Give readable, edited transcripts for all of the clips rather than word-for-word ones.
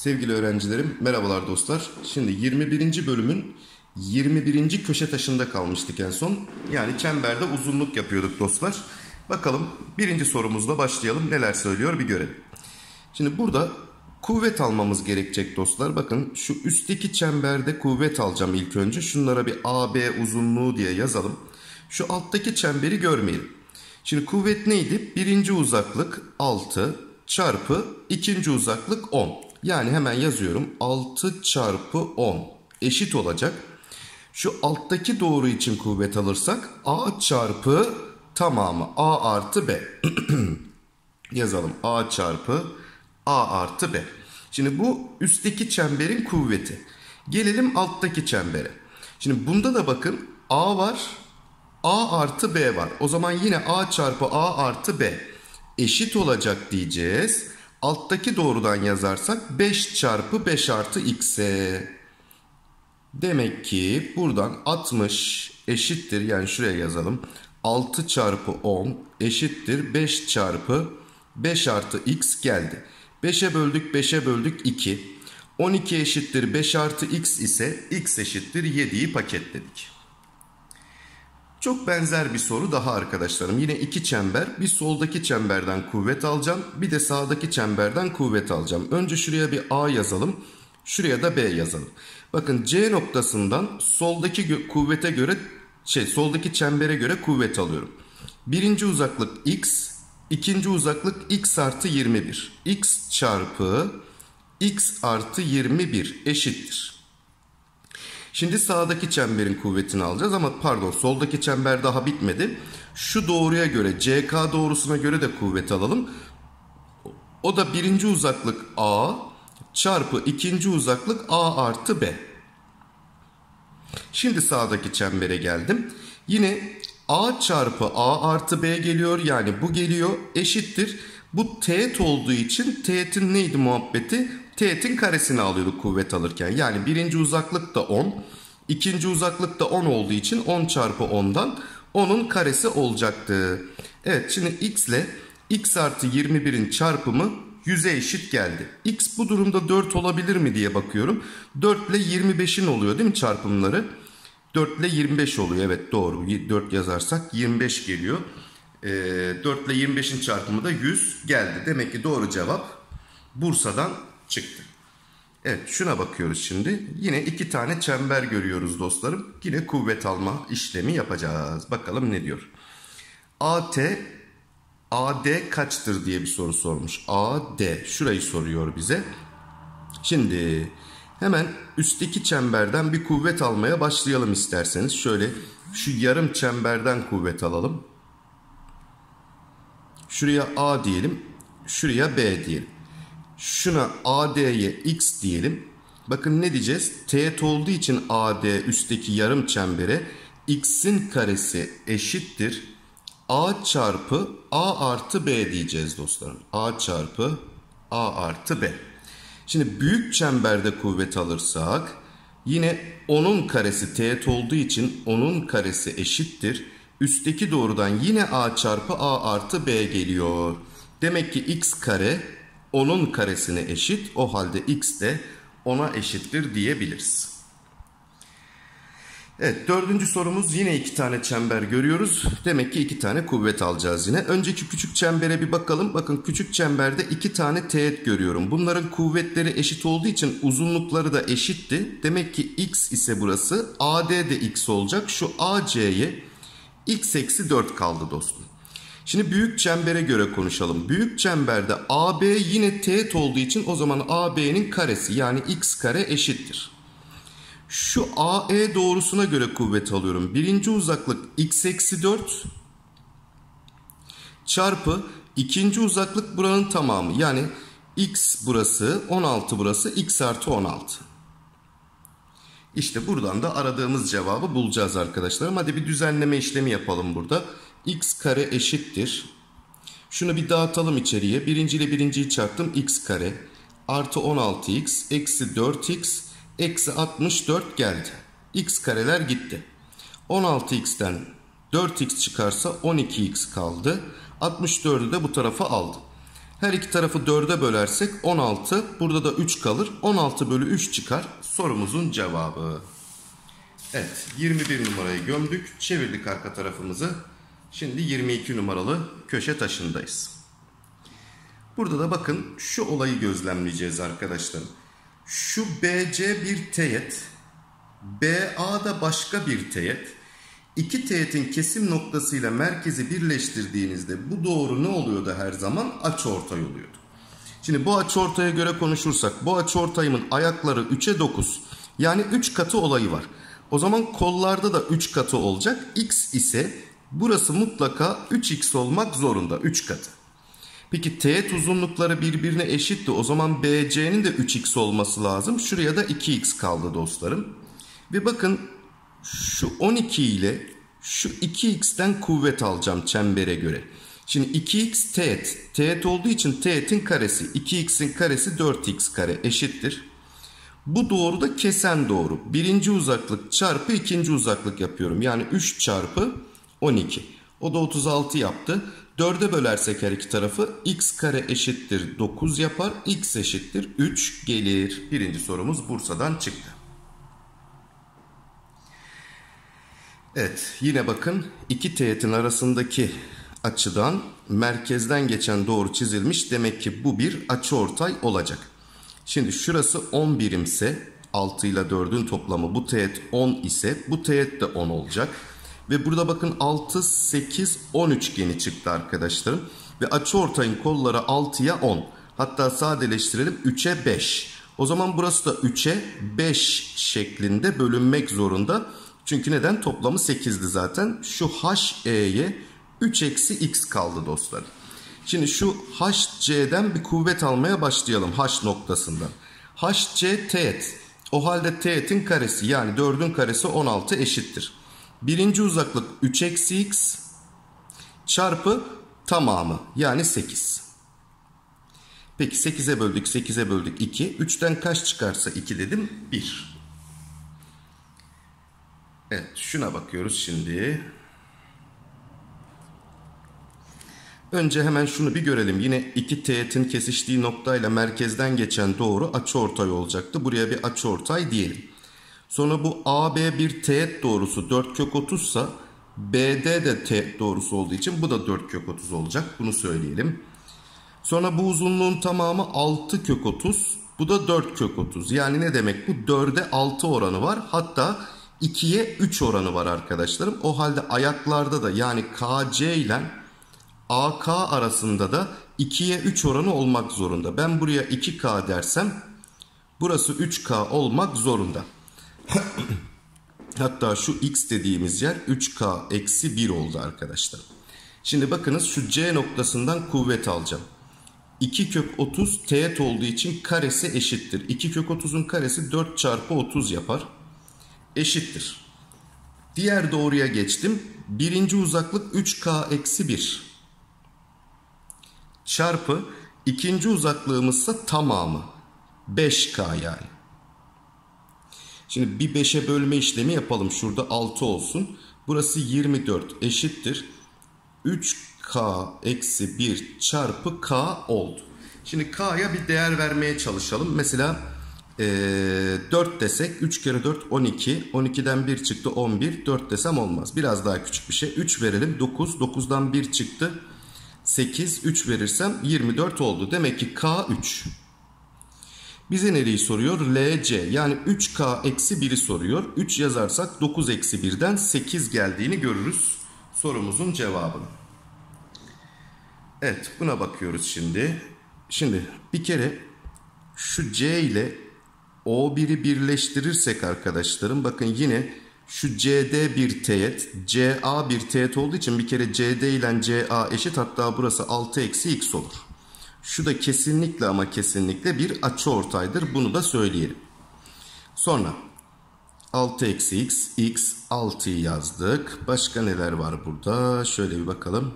Sevgili öğrencilerim, merhabalar dostlar. Şimdi 21. bölümün 21. köşe taşında kalmıştık en son. Yani çemberde uzunluk yapıyorduk dostlar. Bakalım birinci sorumuzla başlayalım. Neler söylüyor bir görelim. Şimdi burada kuvvet almamız gerekecek dostlar. Bakın şu üstteki çemberde kuvvet alacağım ilk önce. Şunlara bir AB uzunluğu diye yazalım. Şu alttaki çemberi görmeyelim. Şimdi kuvvet neydi? Birinci uzaklık 6 çarpı ikinci uzaklık 10. Yani hemen yazıyorum. 6 çarpı 10 eşit olacak. Şu alttaki doğru için kuvvet alırsak A çarpı tamamı A artı B. Yazalım. A çarpı A artı B. Şimdi bu üstteki çemberin kuvveti. Gelelim alttaki çembere. Şimdi bunda da bakın A var. A artı B var. O zaman yine A çarpı A artı B eşit olacak diyeceğiz. Alttaki doğrudan yazarsak 5 çarpı 5 artı x'e. Demek ki buradan 60 eşittir. Yani şuraya yazalım. 6 çarpı 10 eşittir. 5 çarpı 5 artı x geldi. 5'e böldük 5'e böldük 2. 12 eşittir 5 artı x ise x eşittir 7'yi paketledik. Çok benzer bir soru daha arkadaşlarım. Yine iki çember. Bir soldaki çemberden kuvvet alacağım. Bir de sağdaki çemberden kuvvet alacağım. Önce şuraya bir A yazalım. Şuraya da B yazalım. Bakın C noktasından soldaki kuvvete göre soldaki çembere göre kuvvet alıyorum. Birinci uzaklık x, ikinci uzaklık x artı 21. X çarpı x artı 21 eşittir. Şimdi sağdaki çemberin kuvvetini alacağız ama pardon soldaki çember daha bitmedi. Şu doğruya göre CK doğrusuna göre de kuvvet alalım. O da birinci uzaklık A çarpı ikinci uzaklık A artı B. Şimdi sağdaki çembere geldim. Yine A çarpı A artı B geliyor. Yani bu geliyor eşittir. Bu teğet olduğu için teğetin neydi muhabbeti? Teğetin karesini alıyorduk kuvvet alırken. Yani birinci uzaklık da 10. İkinci uzaklık da 10 olduğu için 10 çarpı 10'dan 10'un karesi olacaktı. Evet şimdi x ile x artı 21'in çarpımı 100'e eşit geldi. X bu durumda 4 olabilir mi diye bakıyorum. 4 ile 25'in oluyor değil mi çarpımları? 4 ile 25 oluyor. Evet doğru. 4 yazarsak 25 geliyor. 4 ile 25'in çarpımı da 100 geldi. Demek ki doğru cevap Bursa'dan çıktı. Evet şuna bakıyoruz şimdi. Yine iki tane çember görüyoruz dostlarım. Yine kuvvet alma işlemi yapacağız. Bakalım ne diyor. AD kaçtır diye bir soru sormuş. AD şurayı soruyor bize. Şimdi hemen üstteki çemberden bir kuvvet almaya başlayalım isterseniz. Şöyle şu yarım çemberden kuvvet alalım. Şuraya A diyelim. Şuraya B diyelim. Şuna AD'ye x diyelim. Bakın ne diyeceğiz? Teğet olduğu için AD üstteki yarım çembere x'in karesi eşittir. A çarpı A artı B diyeceğiz dostlarım. A çarpı A artı B. Şimdi büyük çemberde kuvvet alırsak yine onun karesi teğet olduğu için onun karesi eşittir. Üstteki doğrudan yine A çarpı A artı B geliyor. Demek ki x kare onun karesine eşit. O halde x de 10'a eşittir diyebiliriz. Evet dördüncü sorumuz yine iki tane çember görüyoruz. Demek ki iki tane kuvvet alacağız yine. Önceki küçük çembere bir bakalım. Bakın küçük çemberde iki tane teğet görüyorum. Bunların kuvvetleri eşit olduğu için uzunlukları da eşitti. Demek ki x ise burası. AD de x olacak. Şu AC'ye x eksi 4 kaldı dostum. Şimdi büyük çembere göre konuşalım. Büyük çemberde AB yine teğet olduğu için o zaman AB'nin karesi yani x kare eşittir. Şu AE doğrusuna göre kuvvet alıyorum. Birinci uzaklık x eksi 4 çarpı ikinci uzaklık buranın tamamı. Yani x burası 16 burası x artı 16. İşte buradan da aradığımız cevabı bulacağız arkadaşlarım. Hadi bir düzenleme işlemi yapalım burada. X kare eşittir. Şunu bir dağıtalım içeriye. Birinci ile birinciyi çarptım. X kare artı 16x eksi 4x eksi 64 geldi. X kareler gitti. 16x'ten 4x çıkarsa 12x kaldı. 64'ü de bu tarafa aldı. Her iki tarafı 4'e bölersek 16. Burada da 3 kalır. 16 bölü 3 çıkar. Sorumuzun cevabı. Evet, 21 numarayı gömdük. Çevirdik arka tarafımızı. Şimdi 22 numaralı köşe taşındayız. Burada da bakın şu olayı gözlemleyeceğiz arkadaşlar. Şu BC bir teğet, BA da başka bir teğet. İki teğetin kesim noktasıyla merkezi birleştirdiğinizde bu doğru ne oluyordu her zaman? Açıortay oluyordu. Şimdi bu açıortaya göre konuşursak bu açıortayımın ayakları 3'e 9. Yani 3 katı olayı var. O zaman kollarda da 3 katı olacak. X ise burası mutlaka 3x olmak zorunda. 3 katı. Peki teğet uzunlukları birbirine eşitti. O zaman BC'nin de 3x olması lazım. Şuraya da 2x kaldı dostlarım. Ve bakın şu 12 ile şu 2x'ten kuvvet alacağım çembere göre. Şimdi 2x teğet. Teğet olduğu için teğetin karesi. 2x'in karesi 4x kare eşittir. Bu doğru da kesen doğru. Birinci uzaklık çarpı ikinci uzaklık yapıyorum. Yani 3 çarpı 12. O da 36 yaptı. 4'e bölersek her iki tarafı x kare eşittir 9 yapar. X eşittir 3 gelir. Birinci sorumuz Bursa'dan çıktı. Evet, yine bakın iki teğetin arasındaki açıdan merkezden geçen doğru çizilmiş. Demek ki bu bir açıortay olacak. Şimdi şurası 10 birimse 6 ile 4'ün toplamı bu teğet 10 ise bu teğet de 10 olacak. Ve burada bakın 6, 8, 10 üçgeni çıktı arkadaşlarım. Ve açıortayın kolları 6'ya 10. Hatta sadeleştirelim 3'e 5. O zaman burası da 3'e 5 şeklinde bölünmek zorunda. Çünkü neden? Toplamı 8'di zaten. Şu HE'ye 3 eksi x kaldı dostlar. Şimdi şu HC'den bir kuvvet almaya başlayalım. H noktasından. HC teğet. O halde teğetin karesi yani 4'ün karesi 16 eşittir. Birinci uzaklık 3 eksi x çarpı tamamı yani 8. Peki 8'e böldük 8'e böldük 2. 3'ten kaç çıkarsa 2 dedim 1. Evet, şuna bakıyoruz şimdi. Önce hemen şunu bir görelim. Yine iki teğetin kesiştiği noktayla merkezden geçen doğru açıortay olacaktı. Buraya bir açıortay diyelim. Sonra bu AB bir teğet doğrusu 4 kök 30 ise BD de teğet doğrusu olduğu için bu da 4 kök 30 olacak. Bunu söyleyelim. Sonra bu uzunluğun tamamı 6 kök 30. Bu da 4 kök 30. Yani ne demek bu? 4'e 6 oranı var. Hatta 2'ye 3 oranı var arkadaşlarım. O halde ayaklarda da yani KC ile AK arasında da 2'ye 3 oranı olmak zorunda. Ben buraya 2K dersem burası 3K olmak zorunda. Hatta şu x dediğimiz yer 3K eksi 1 oldu arkadaşlar. Şimdi bakınız şu C noktasından kuvvet alacağım. 2 kök 30 teğet olduğu için karesi eşittir. 2 kök 30'un karesi 4 çarpı 30 yapar. Eşittir. Diğer doğruya geçtim. Birinci uzaklık 3K eksi 1. Çarpı ikinci uzaklığımızsa tamamı. 5K yani. Şimdi bir 5'e bölme işlemi yapalım. Şurada 6 olsun. Burası 24 eşittir. 3K eksi 1 çarpı K oldu. Şimdi K'ya bir değer vermeye çalışalım. Mesela 4 desek 3 kere 4 12. 12'den 1 çıktı 11. 4 desem olmaz. Biraz daha küçük bir şey. 3 verelim 9. 9'dan 1 çıktı 8. 3 verirsem 24 oldu. Demek ki K 3. Bize nereyi soruyor? LC yani 3K eksi 1'i soruyor. 3 yazarsak 9 eksi 1'den 8 geldiğini görürüz. Sorumuzun cevabını. Evet, buna bakıyoruz şimdi. Şimdi bir kere şu C ile O1'i birleştirirsek arkadaşlarım bakın yine şu CD bir teğet, CA bir teğet olduğu için bir kere CD ile CA eşit, hatta burası 6 eksi x olur. Şu da kesinlikle ama kesinlikle bir açıortaydır. Bunu da söyleyelim. Sonra 6 eksi x, x 6'yı yazdık. Başka neler var burada? Şöyle bir bakalım.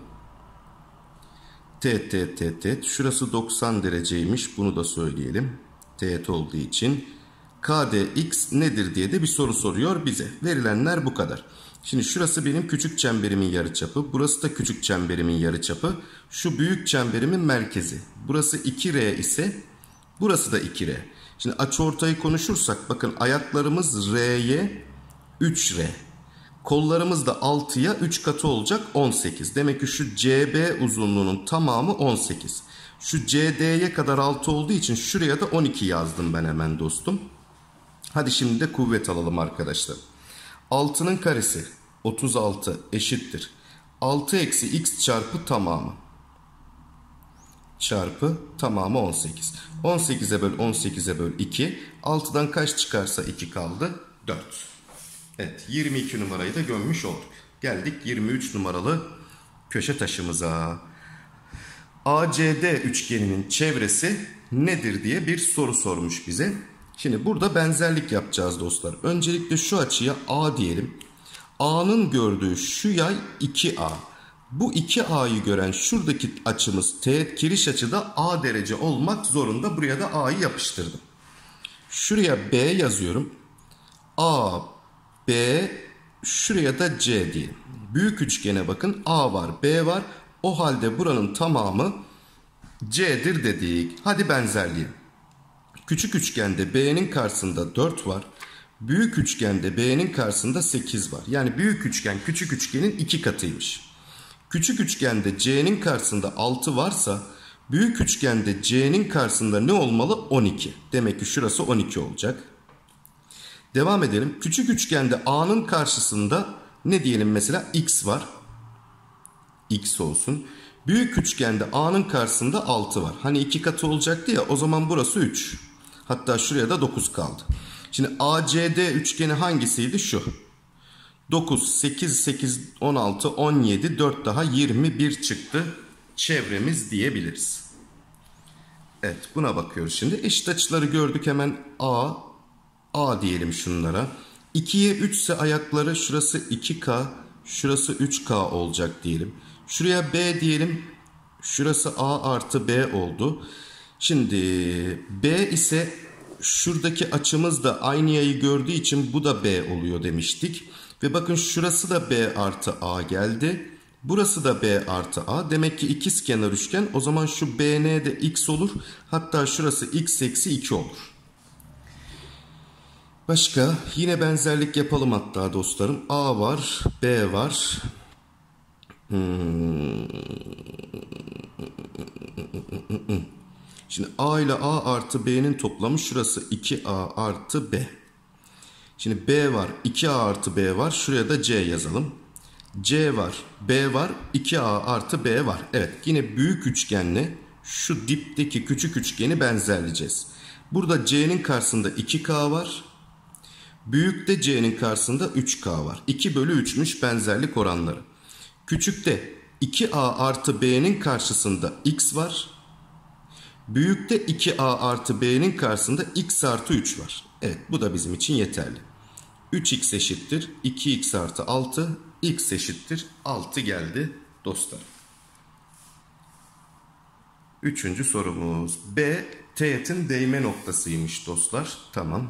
Teğet. Şurası 90 dereceymiş. Bunu da söyleyelim. Teğet olduğu için. KDX nedir diye de bir soru soruyor bize. Verilenler bu kadar. Şimdi şurası benim küçük çemberimin yarıçapı. Burası da küçük çemberimin yarıçapı. Şu büyük çemberimin merkezi. Burası 2R ise burası da 2R. Şimdi açıortayı konuşursak bakın ayaklarımız R'ye 3R. Kollarımız da 6'ya 3 katı olacak 18. Demek ki şu CB uzunluğunun tamamı 18. Şu CD'ye kadar 6 olduğu için şuraya da 12 yazdım ben hemen dostum. Hadi şimdi de kuvvet alalım arkadaşlar. 6'nın karesi 36 eşittir. 6 eksi x çarpı tamamı. Çarpı tamamı 18. 18'e böl 18'e böl 2. 6'dan kaç çıkarsa 2 kaldı? 4. Evet, 22 numarayı da gömmüş olduk. Geldik 23 numaralı köşe taşımıza. ACD üçgeninin çevresi nedir diye bir soru sormuş bize. Şimdi burada benzerlik yapacağız dostlar. Öncelikle şu açıya A diyelim. A'nın gördüğü şu yay 2A. Bu 2A'yı gören şuradaki açımız teğet kiriş açıda A derece olmak zorunda. Buraya da A'yı yapıştırdım. Şuraya B yazıyorum. A, B, şuraya da C diyelim. Büyük üçgene bakın. A var, B var. O halde buranın tamamı C'dir dedik. Hadi benzerliği. Küçük üçgende B'nin karşısında 4 var. Büyük üçgende B'nin karşısında 8 var. Yani büyük üçgen küçük üçgenin 2 katıymış. Küçük üçgende C'nin karşısında 6 varsa büyük üçgende C'nin karşısında ne olmalı? 12. Demek ki şurası 12 olacak. Devam edelim. Küçük üçgende A'nın karşısında ne diyelim mesela? X var. X olsun. Büyük üçgende A'nın karşısında 6 var. Hani 2 katı olacaktı ya, o zaman burası 3. Hatta şuraya da 9 kaldı. Şimdi ACD üçgeni hangisiydi? Şu. 9, 8, 8, 16, 17, 4 daha 21 çıktı. Çevremiz diyebiliriz. Evet, buna bakıyoruz şimdi. Eşit açıları gördük, hemen A diyelim şunlara. 2'ye 3 ise ayakları şurası 2K, şurası 3K olacak diyelim. Şuraya B diyelim. Şurası A artı B oldu. Şimdi B ise şuradaki açımız da aynı yayı gördüğü için bu da B oluyor demiştik. Ve bakın şurası da B artı A geldi. Burası da B artı A. Demek ki ikizkenar üçgen. O zaman şu BN de X olur. Hatta şurası X eksi 2 olur. Başka yine benzerlik yapalım hatta dostlarım. A var, B var. Şimdi A ile A artı B'nin toplamı şurası 2A artı B. Şimdi B var, 2A artı B var. Şuraya da C yazalım. C var, B var, 2A artı B var. Evet, yine büyük üçgenle şu dipteki küçük üçgeni benzerleyeceğiz. Burada C'nin karşısında 2K var. Büyükte C'nin karşısında 3K var. 2 bölü 3'müş benzerlik oranları. Küçükte 2A artı B'nin karşısında X var. Büyükte 2A artı B'nin karşısında X artı 3 var. Evet, bu da bizim için yeterli. 3X eşittir 2X artı 6. X eşittir 6 geldi dostlar. Üçüncü sorumuz. B teğetin değme noktasıymış dostlar. Tamam.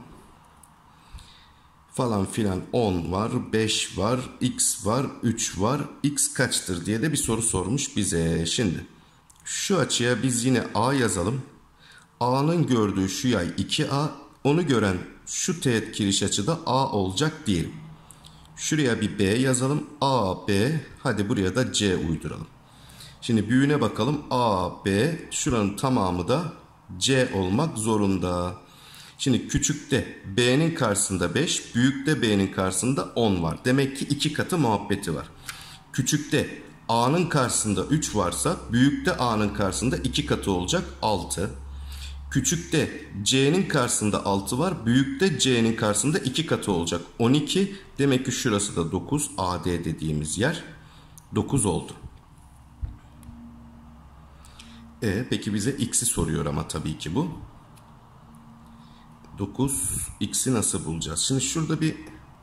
Falan filan 10 var, 5 var, X var, 3 var. X kaçtır diye de bir soru sormuş bize. Şimdi şu açıya biz yine A yazalım. A'nın gördüğü şu yay 2A. Onu gören şu teğet kiriş açıda A olacak diyelim. Şuraya bir B yazalım. A, B. Hadi buraya da C uyduralım. Şimdi büyüğüne bakalım. A, B. Şuranın tamamı da C olmak zorunda. Şimdi küçükte B'nin karşısında 5, büyükte B'nin karşısında 10 var. Demek ki 2 katı muhabbeti var. Küçükte A'nın karşısında 3 varsa büyükte A'nın karşısında 2 katı olacak 6. Küçükte C'nin karşısında 6 var. Büyükte C'nin karşısında 2 katı olacak 12. Demek ki şurası da 9. AD dediğimiz yer 9 oldu. Peki bize X'i soruyor ama tabii ki bu. 9 X'i nasıl bulacağız? Şimdi şurada bir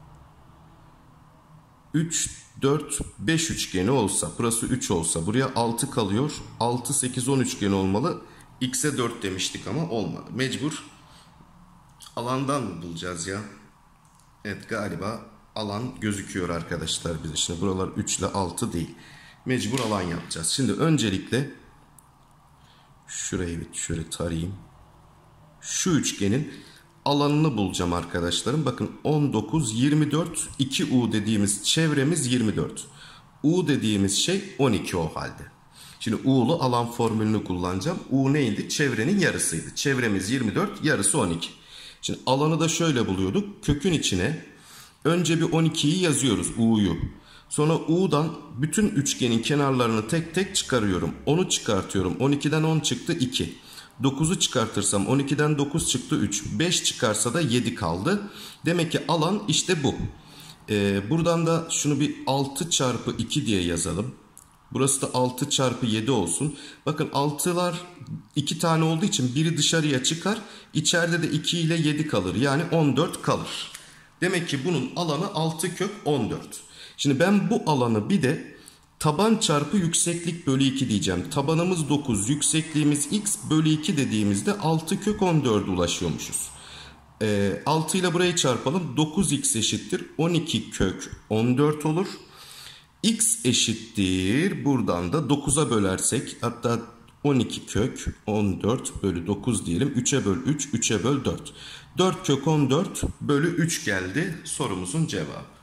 3, 4, 5 üçgeni olsa, burası 3 olsa buraya 6 kalıyor. 6, 8, 10 üçgeni olmalı. X'e 4 demiştik ama olmadı. Mecbur alandan mı bulacağız ya? Evet, galiba alan gözüküyor arkadaşlar bize. Şimdi buralar 3 ile 6 değil. Mecbur alan yapacağız. Şimdi öncelikle şurayı şöyle tarayayım. Şu üçgenin alanını bulacağım arkadaşlarım. Bakın 19, 24, 2U dediğimiz çevremiz 24. U dediğimiz şey 12 o halde. Şimdi U'lu alan formülünü kullanacağım. U neydi? Çevrenin yarısıydı. Çevremiz 24, yarısı 12. Şimdi alanı da şöyle buluyorduk. Kökün içine önce bir 12'yi yazıyoruz, U'yu. Sonra U'dan bütün üçgenin kenarlarını tek tek çıkarıyorum. 10'u çıkartıyorum. 12'den 10 çıktı 2. 9'u çıkartırsam 12'den 9 çıktı 3. 5 çıkarsa da 7 kaldı. Demek ki alan işte bu. Buradan da şunu bir 6 çarpı 2 diye yazalım. Burası da 6 çarpı 7 olsun. Bakın 6'lar 2 tane olduğu için biri dışarıya çıkar. İçeride de 2 ile 7 kalır. Yani 14 kalır. Demek ki bunun alanı 6 kök 14. Şimdi ben bu alanı bir de taban çarpı yükseklik bölü 2 diyeceğim. Tabanımız 9, yüksekliğimiz x bölü 2 dediğimizde 6 kök 14'e ulaşıyormuşuz. 6 ile burayı çarpalım. 9x eşittir 12 kök 14 olur. X eşittir. Buradan da 9'a bölersek, hatta 12 kök 14 bölü 9 diyelim. 3'e böl 3, 3'e böl 4. 4 kök 14 bölü 3 geldi sorumuzun cevabı.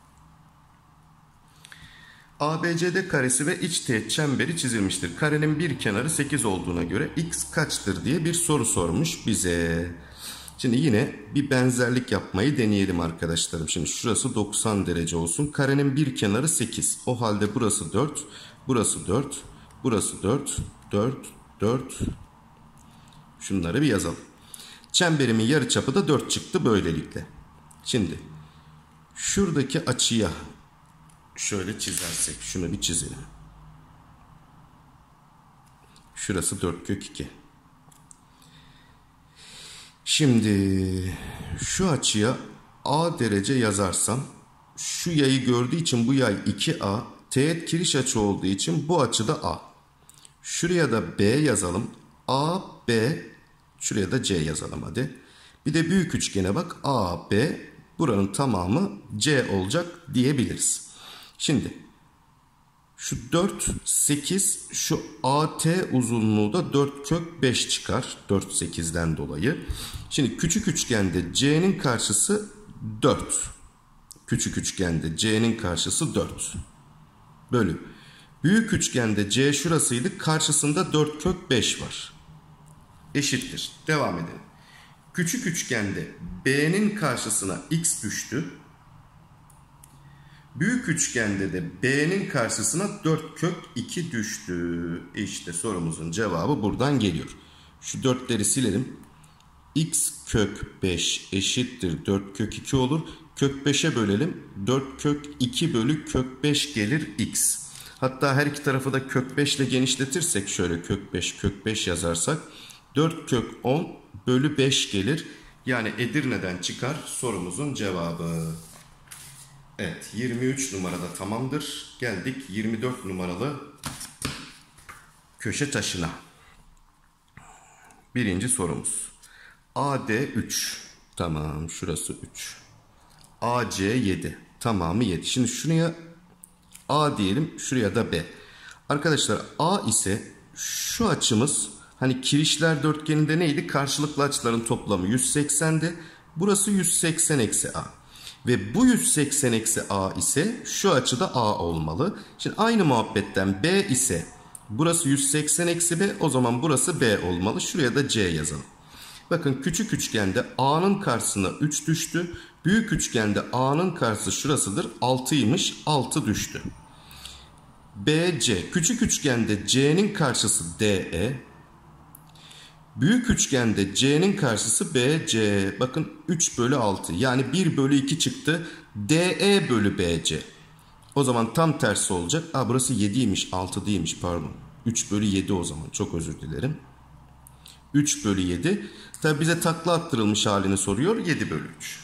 ABCD karesi ve iç teğet çemberi çizilmiştir. Karenin bir kenarı 8 olduğuna göre x kaçtır diye bir soru sormuş bize. Şimdi yine bir benzerlik yapmayı deneyelim arkadaşlarım. Şimdi şurası 90 derece olsun. Karenin bir kenarı 8. O halde burası 4, burası 4, burası 4, 4, 4. Şunları bir yazalım. Çemberimin yarıçapı da 4 çıktı böylelikle. Şimdi şuradaki açıya şöyle çizersek, şunu bir çizelim. Şurası 4 kök 2. Şimdi şu açıya A derece yazarsam, şu yayı gördüğü için bu yay 2A, teğet kiriş açı olduğu için bu açı da A. Şuraya da B yazalım. A, B, şuraya da C yazalım hadi. Bir de büyük üçgene bak. A, B, buranın tamamı C olacak diyebiliriz. Şimdi şu 4, 8, şu AT uzunluğu da 4 kök 5 çıkar. 4, 8'den dolayı. Şimdi küçük üçgende C'nin karşısı 4. Küçük üçgende C'nin karşısı 4. Bölü. Büyük üçgende C şurasıydı. Karşısında 4 kök 5 var. Eşittir. Devam edelim. Küçük üçgende B'nin karşısına x düştü. Büyük üçgende de B'nin karşısına 4 kök 2 düştü. İşte sorumuzun cevabı buradan geliyor. Şu 4'leri silelim. X kök 5 eşittir 4 kök 2 olur. Kök 5'e bölelim. 4 kök 2 bölü kök 5 gelir x. Hatta her iki tarafı da kök 5 ile genişletirsek, şöyle kök 5 kök 5 yazarsak 4 kök 10 bölü 5 gelir. Yani Edirne'den çıkar sorumuzun cevabı. Evet, 23 numarada tamamdır. Geldik 24 numaralı köşe taşına. Birinci sorumuz. AD 3. Tamam, şurası 3. AC 7. Tamamı 7. Şimdi şuraya A diyelim, şuraya da B. Arkadaşlar A ise şu açımız, hani kirişler dörtgeninde neydi? Karşılıklı açıların toplamı 180'di. Burası 180 eksi A. Ve bu 180 eksi A ise şu açıda A olmalı. Şimdi aynı muhabbetten B ise burası 180 eksi B, o zaman burası B olmalı. Şuraya da C yazalım. Bakın küçük üçgende A'nın karşısına 3 düştü. Büyük üçgende A'nın karşısı şurasıdır. 6'ymış. 6 düştü. BC. Küçük üçgende C'nin karşısı DE. Büyük üçgende C'nin karşısı BC. Bakın 3 bölü 6. Yani 1 bölü 2 çıktı. DE bölü BC. O zaman tam tersi olacak. Burası 7'ymiş. 6 değilmiş, pardon. 3 bölü 7 o zaman. Çok özür dilerim. 3 bölü 7. Tabi bize takla attırılmış halini soruyor. 7 bölü 3.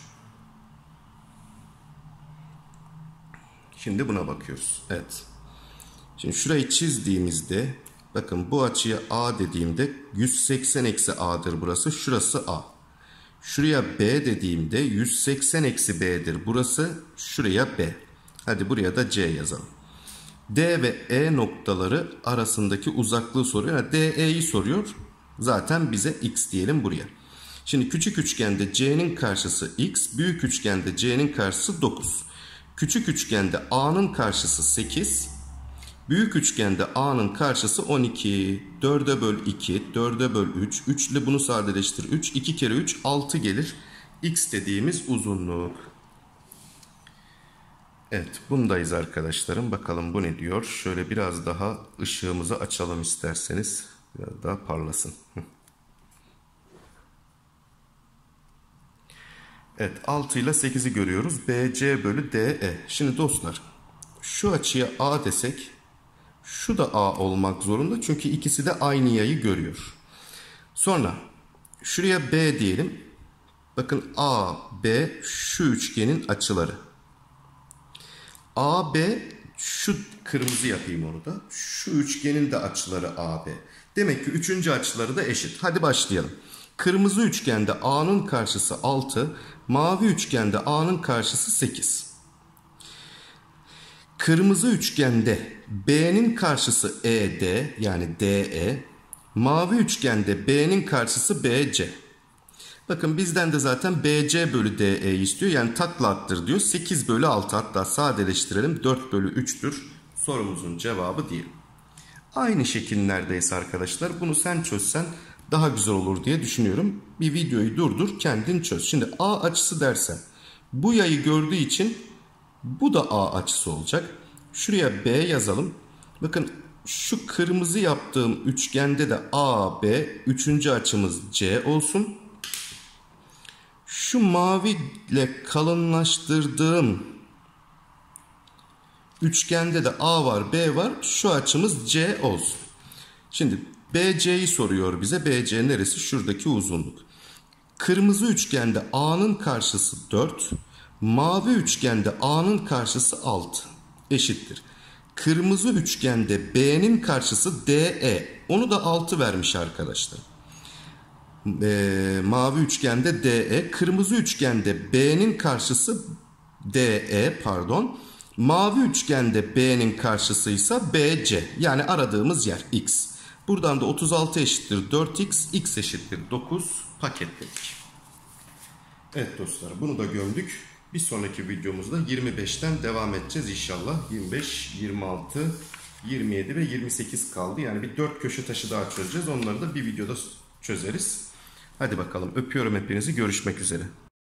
Şimdi buna bakıyoruz. Evet. Şimdi şurayı çizdiğimizde bakın bu açıya A dediğimde 180 eksi A'dır burası. Şurası A. Şuraya B dediğimde 180 eksi B'dir burası. Şuraya B. Hadi buraya da C yazalım. D ve E noktaları arasındaki uzaklığı soruyor. Yani DE'yi soruyor. Zaten bize X diyelim buraya. Şimdi küçük üçgende C'nin karşısı X, büyük üçgende C'nin karşısı 9. Küçük üçgende A'nın karşısı 8. Büyük üçgende A'nın karşısı 12. 4'e böl 2, 4'e böl 3. 3 ile bunu sadeleştir. 3, 2 kere 3, 6 gelir. X dediğimiz uzunluk. Evet, bundayız arkadaşlarım. Bakalım bu ne diyor? Şöyle biraz daha ışığımızı açalım isterseniz. Biraz daha parlasın. Evet, 6 ile 8'i görüyoruz. BC bölü DE. Şimdi dostlar, şu açıya A desek, şu da A olmak zorunda. Çünkü ikisi de aynı yayı görüyor. Sonra şuraya B diyelim. Bakın A, B şu üçgenin açıları. AB, şu kırmızı yapayım onu da. Şu üçgenin de açıları AB. Demek ki üçüncü açıları da eşit. Hadi başlayalım. Kırmızı üçgende A'nın karşısı 6. Mavi üçgende A'nın karşısı 8. Kırmızı üçgende B'nin karşısı ED yani DE. Mavi üçgende B'nin karşısı BC. Bakın bizden de zaten BC bölü DE'yi istiyor. Yani takla attır diyor. 8 bölü 6, hatta sadeleştirelim. 4 bölü 3'tür. Sorumuzun cevabı diyelim. Aynı şekil neredeyse arkadaşlar. Bunu sen çözsen daha güzel olur diye düşünüyorum. Bir videoyu durdur, kendin çöz. Şimdi A açısı dersen bu yayı gördüğü için bu da A açısı olacak. Şuraya B yazalım. Bakın şu kırmızı yaptığım üçgende de A, B, üçüncü açımız C olsun. Şu maviyle kalınlaştırdığım üçgende de A var, B var. Şu açımız C olsun. Şimdi BC'yi soruyor bize. BC neresi? Şuradaki uzunluk. Kırmızı üçgende A'nın karşısı 4. Mavi üçgende A'nın karşısı 6. Eşittir. Kırmızı üçgende B'nin karşısı DE. Onu da 6 vermiş arkadaşlar. Mavi üçgende DE. Kırmızı üçgende B'nin karşısı DE pardon. Mavi üçgende B'nin karşısı ise BC. Yani aradığımız yer X. Buradan da 36 eşittir 4x. X eşittir 9 paketledik. Evet dostlar, bunu da gördük. Bir sonraki videomuzda 25'ten devam edeceğiz inşallah. 25, 26, 27 ve 28 kaldı. Yani bir 4 köşe taşı daha çözeceğiz. Onları da bir videoda çözeriz. Hadi bakalım, öpüyorum hepinizi. Görüşmek üzere.